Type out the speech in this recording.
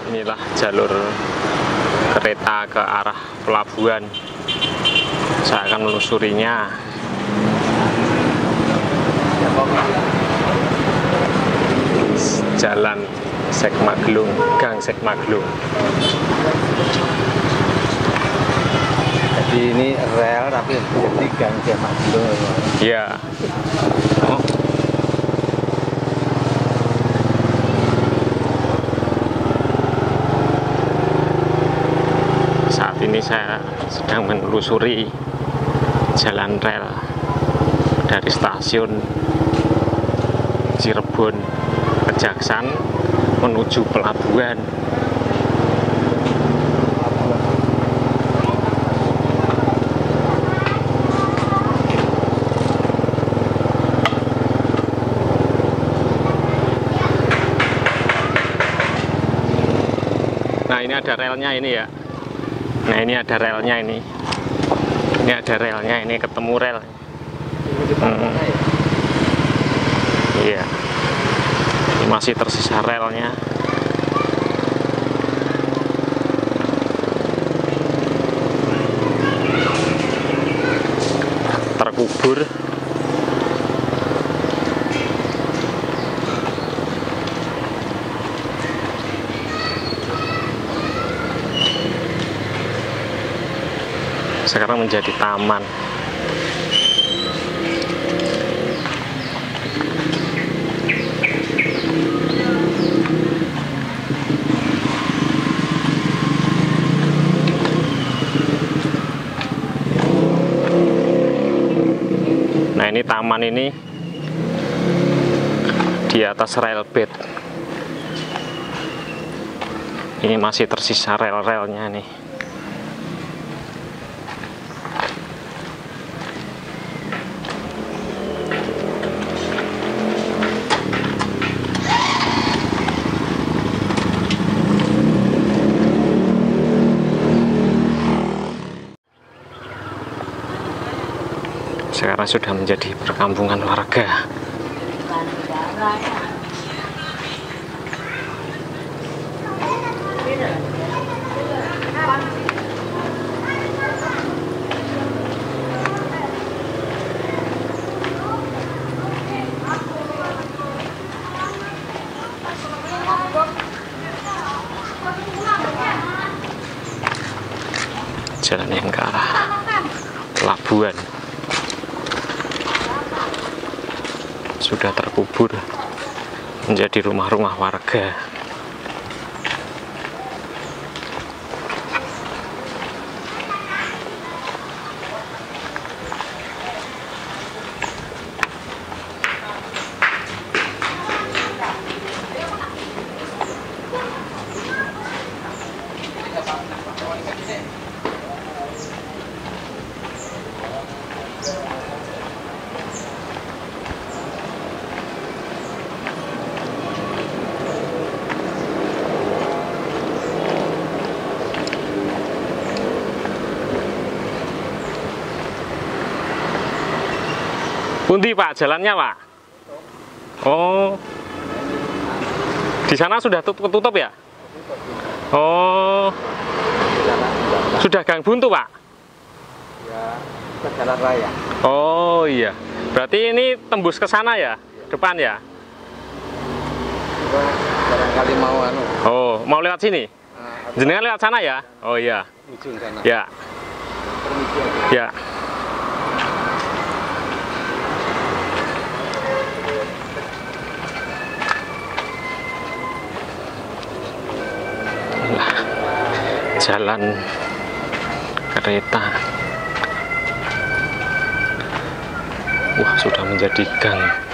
Inilah jalur kereta ke arah pelabuhan. Saya akan menelusurinya. Jalan Sekmaglung, Gang Sekmaglung. Jadi ini rel tapi jadi Gang Sekmaglung. Ya. Oh. Saat ini saya sedang menelusuri jalan rel dari stasiun Cirebon Kejaksan menuju pelabuhan. Nah, ini ada relnya ini ya. Nah, ini ada relnya ini. Ini ada relnya ini, ketemu rel. Iya. Ini masih tersisa relnya. Terkubur. Sekarang menjadi taman. Nah, ini taman ini di atas rel bed. Ini masih tersisa rel-relnya nih. Sekarang sudah menjadi perkampungan warga. Jalan yang ke arah pelabuhan sudah terkubur menjadi rumah-rumah warga. Pundi Pak jalannya Pak? Oh, di sana sudah tutup ya? Oh, sudah gang buntu Pak? Ya, ke jalan raya. Oh iya, berarti ini tembus ke sana ya? Depan ya? Barangkali mau anu. Oh, mau lewat sini? Jenengan lewat sana ya? Oh iya. Ujung sana. Ya. Ya. Jalan kereta. Wah, sudah menjadi gang.